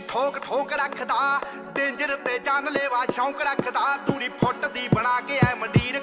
ठोक ठोक रखदा डेंजर ते जानलेवा शौक रखदा दूरी फुट दी बना के ऐ मंडीर